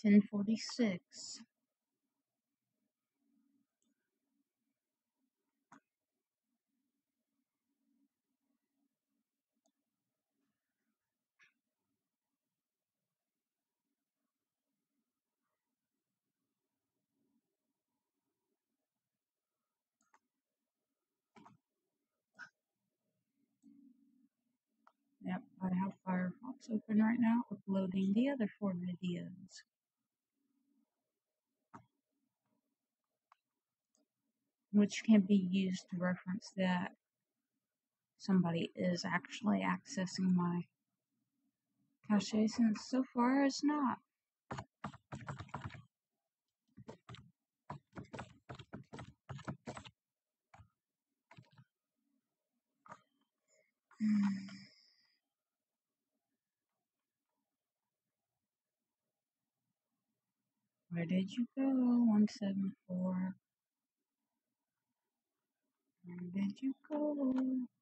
10:46. Yep, I have Firefox open right now, uploading the other 4 videos, which can be used to reference that somebody is actually accessing my cache, since so far it's not. Where did you go, 174? Where did you go?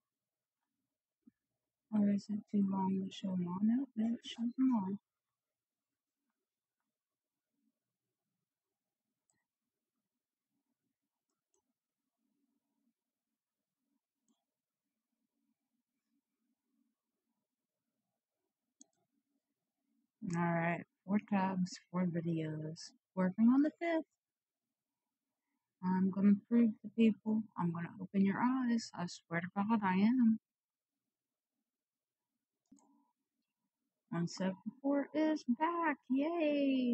Or is it too long to show them all? No, it shows them all. Alright, 4 tabs, 4 videos. Working on the 5th. I'm gonna prove to people. I'm gonna open your eyes. I swear to God I am. 174 is back. Yay!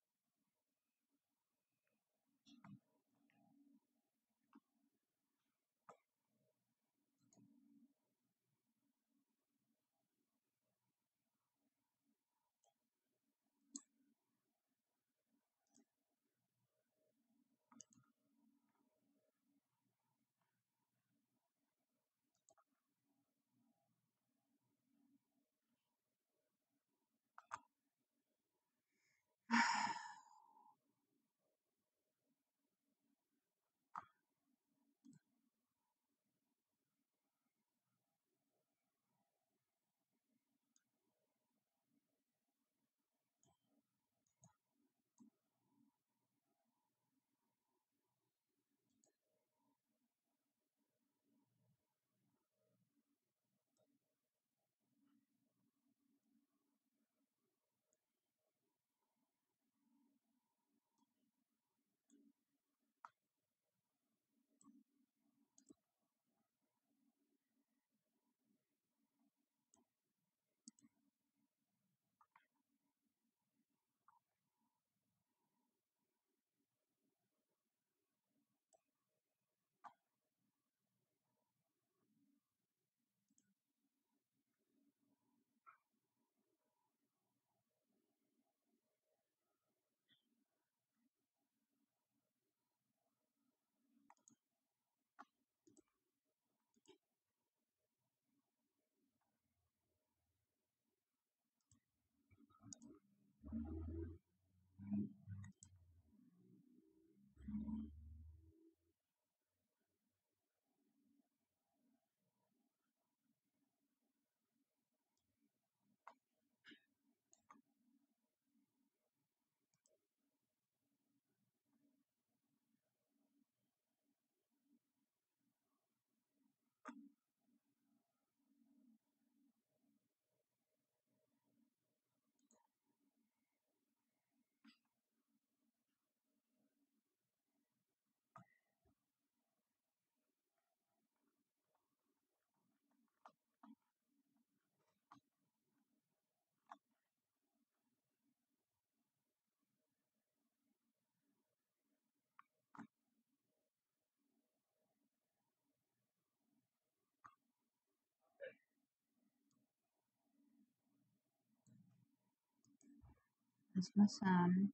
That's my son.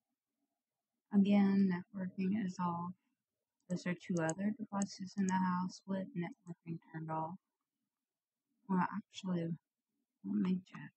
Again, networking is off. Those are 2 other devices in the house with networking turned off. Well, actually, let me check.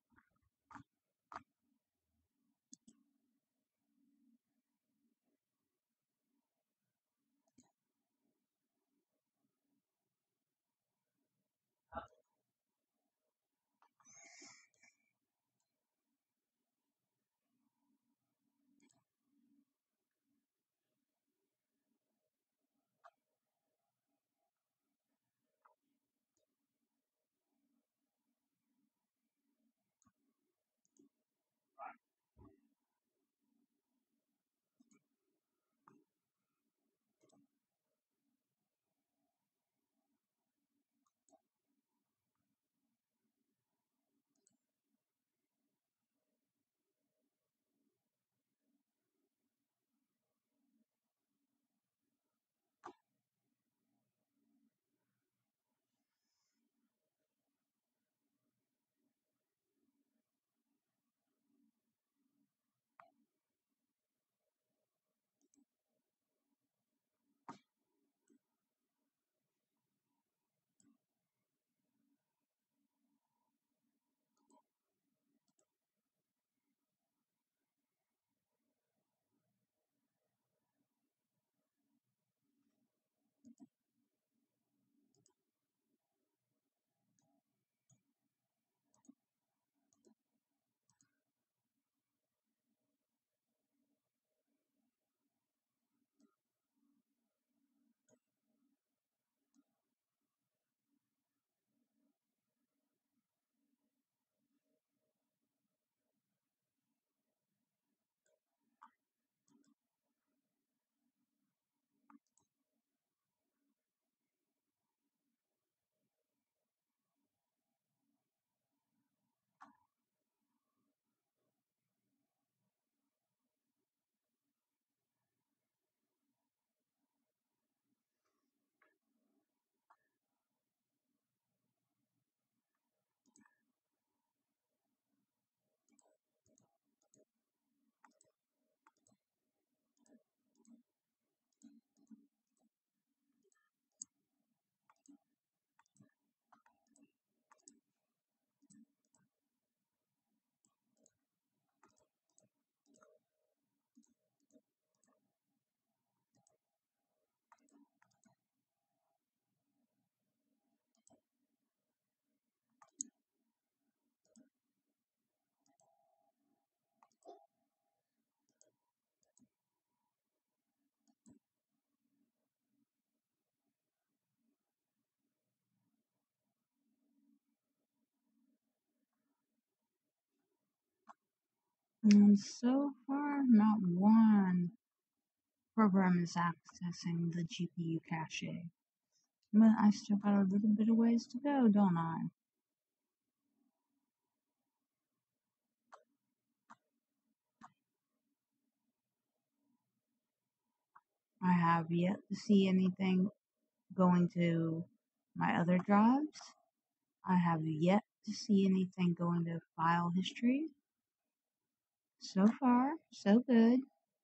And so far, not one program is accessing the GPU cache. But I still got a little bit of ways to go, don't I? I have yet to see anything going to my other drives. I have yet to see anything going to file history. So far, so good.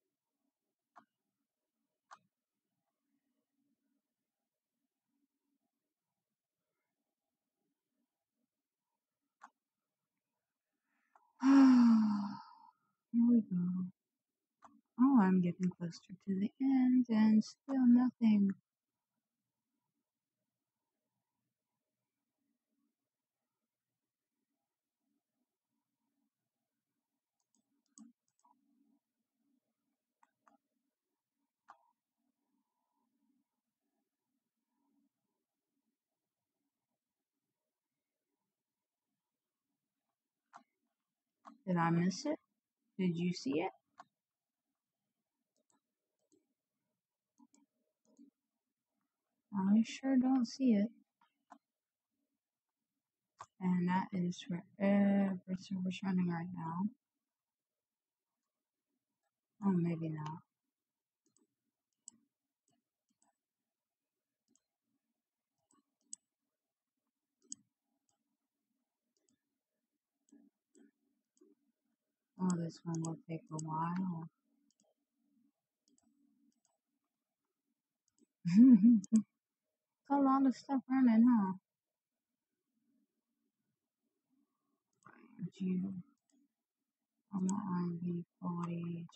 Here we go. Oh, I'm getting closer to the end and still nothing. Did I miss it? Did you see it? I sure don't see it. And that is for every server's running right now. Oh, maybe not. Oh, this one will take a while. A lot of stuff running, huh? You, I'm on the quality.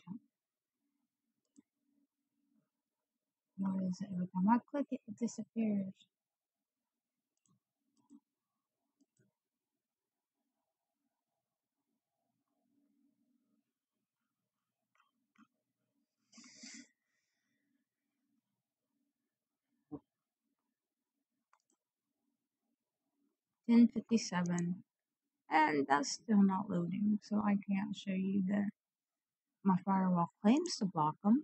What is it? Every time I click it, it disappears. $10.57. And that's still not loading, so I can't show you that my firewall claims to block them.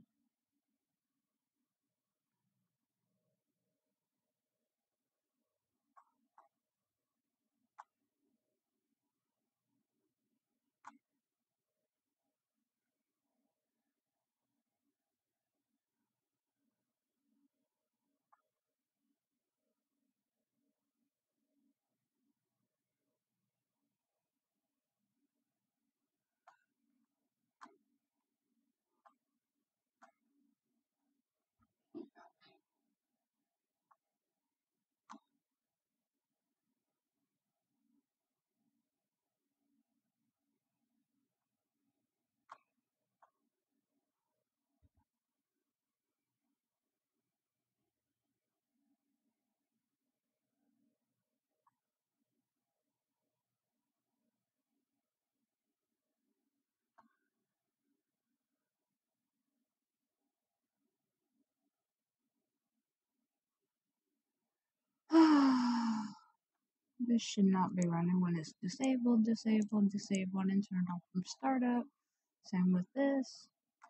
This should not be running when it's disabled, disabled, disabled, and turned off from startup. Same with this.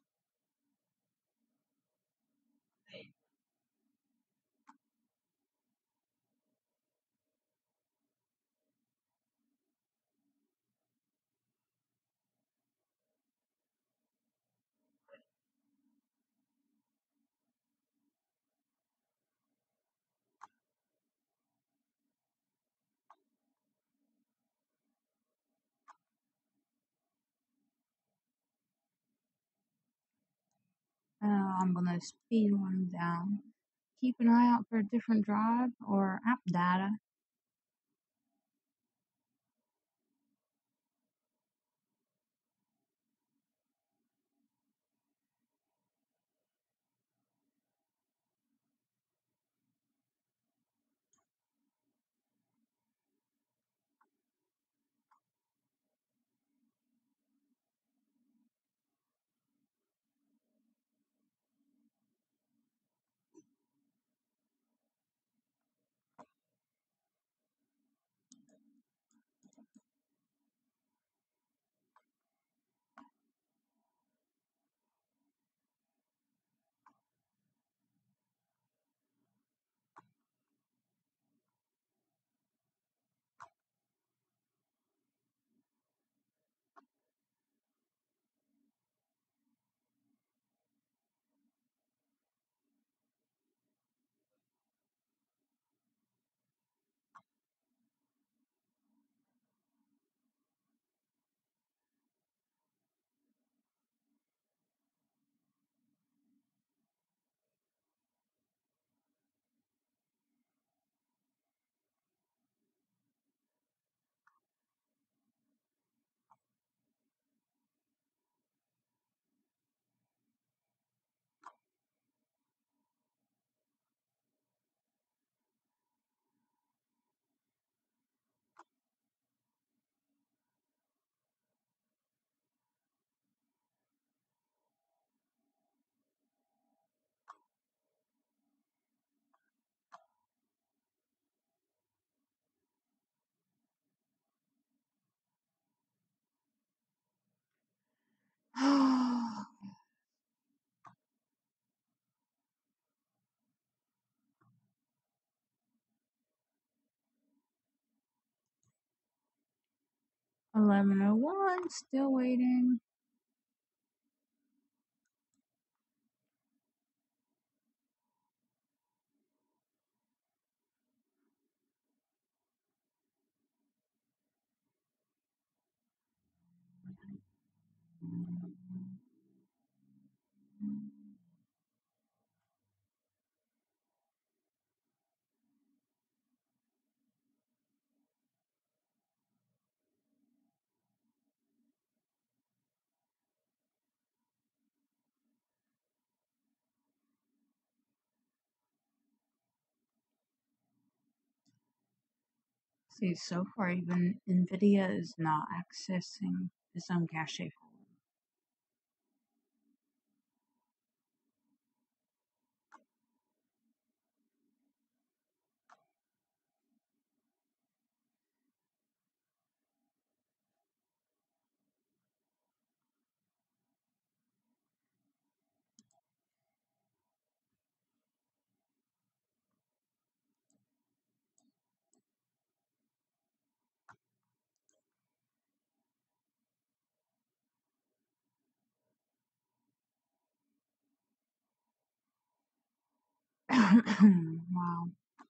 I'm gonna speed one down. Keep an eye out for a different drive or app data. 11:01, still waiting. See, so far even NVIDIA is not accessing its own cache folder. Wow.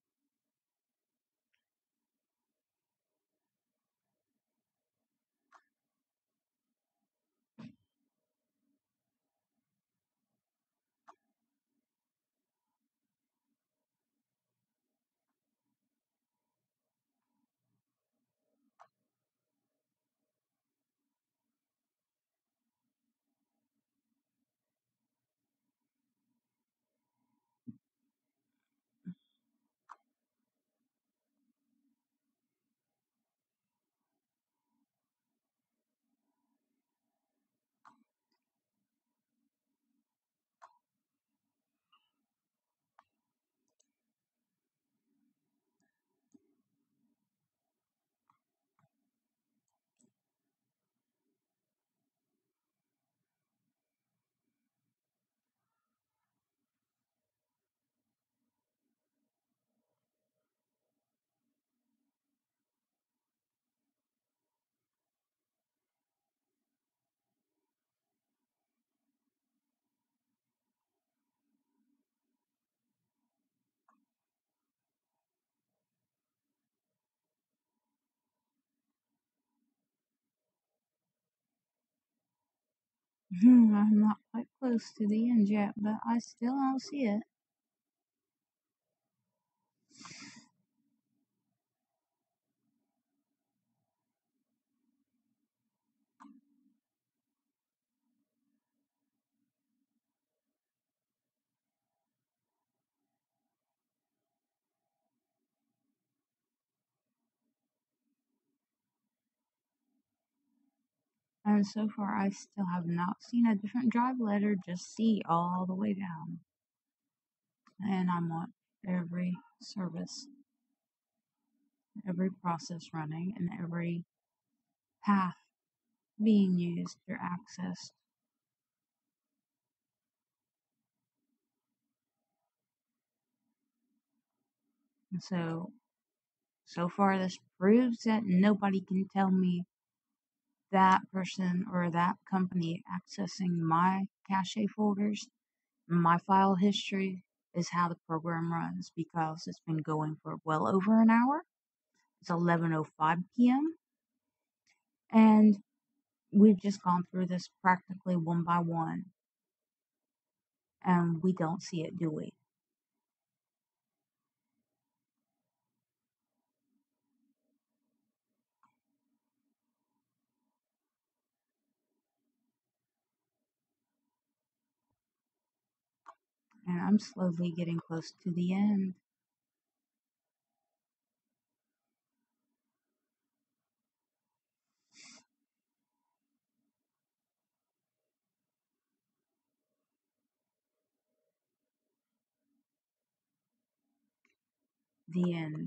I'm not quite close to the end yet, but I still don't see it. And so far, I still have not seen a different drive letter, just C all the way down. And I'm on every service, every process running, and every path being used or accessed. And so far, this proves that nobody can tell me that person or that company accessing my cache folders, my file history is how the program runs because it's been going for well over an hour. It's 11:05 p.m. and we've just gone through this practically one by one, and we don't see it, do we? And I'm slowly getting close to the end. The end.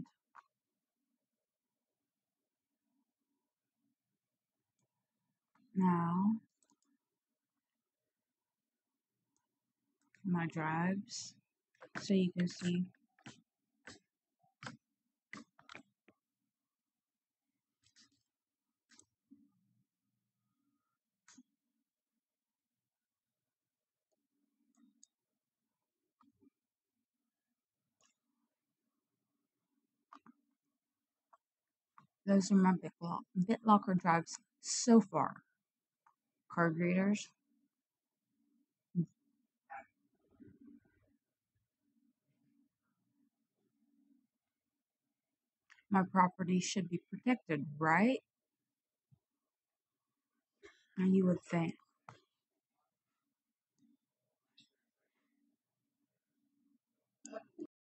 Now, my drives, so you can see. Those are my BitLocker drives so far. Card readers. My property should be protected, right? And you would think.